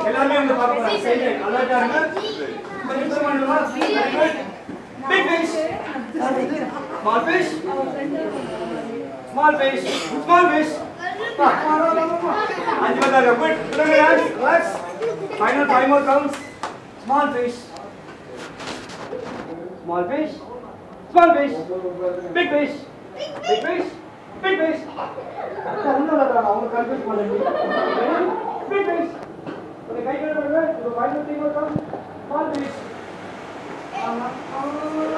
எல்லாரும் வந்து பாருங்க சைடு அலர்ட்டா இருங்க big fish small fish small fish small fish anju bata good relax final 5 more counts small fish small fish small fish big fish big fish big fish unna ladra avanga confuse pannadhu big fish okay kai kala padunga final 3 more counts small fish